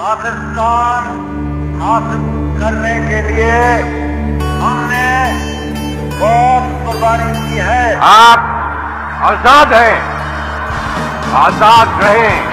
पाकिस्तान हासिल करने के लिए हमने बहुत कुर्बानी की है। आप आजाद हैं, आजाद रहें।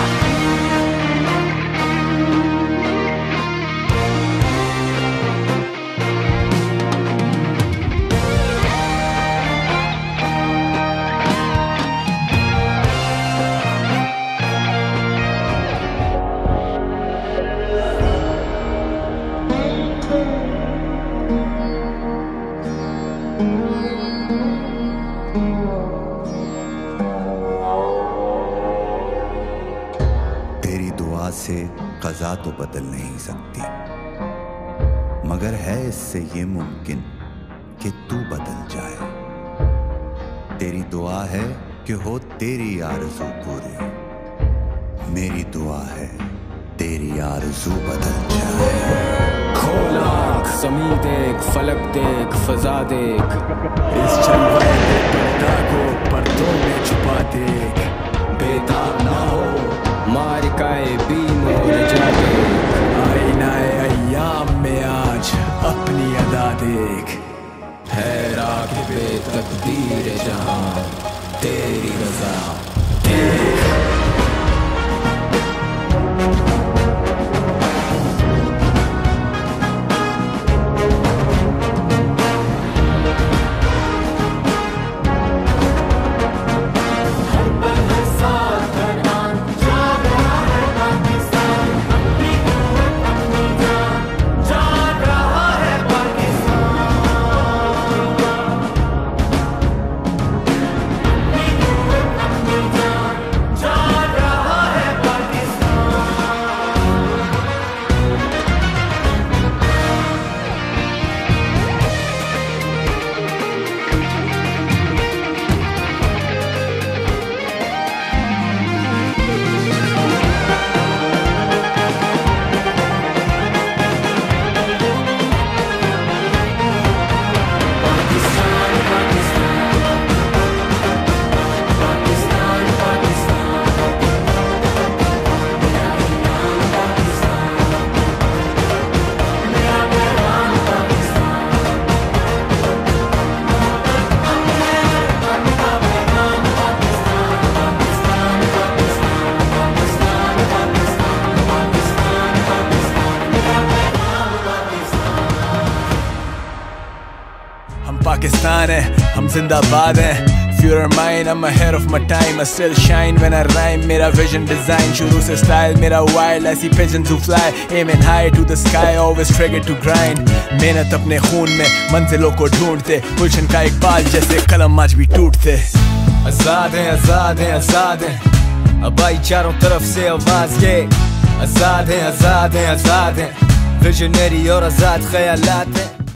तेरी दुआ से क़ज़ा तो बदल नहीं सकती, मगर है इससे ये मुमकिन कि तू बदल जाए। तेरी दुआ है कि हो तेरी आरज़ू पूरी, मेरी दुआ है तेरी आरज़ू बदल जाए। खोल आँख, ज़मीं देख, फलक देख, फ़ज़ा देख, इस जलवे के पर्दा को पर्दों में छुपा देख। बेताब ना हो मारिकाए बीम और जा देख, आईनाए अय्याम में आज अपनी अदा देख। है राग़िबे तक़दीर जहां तेरी रज़ा देख। हम पाकिस्तान है, हम जिंदाबाद हैं। If you're mine, I'm ahead of my time. I still shine when I rhyme. मेरा vision design शुरू से style मेरा wild, ऐसी pigeons who fly, aiming high to the sky, always triggered to grind. मेहनत अपने खून में मंजिलों को ढूंढते, गुलशन का एक बाल जैसे कलम आज भी टूटते। आजाद हैं, आजाद हैं, आजाद हैं, अब आई चारों तरफ से आवाज ये। आजाद हैं, आजाद हैं, आजाद हैं, विजनरी और आजाद ख्यालात हैं।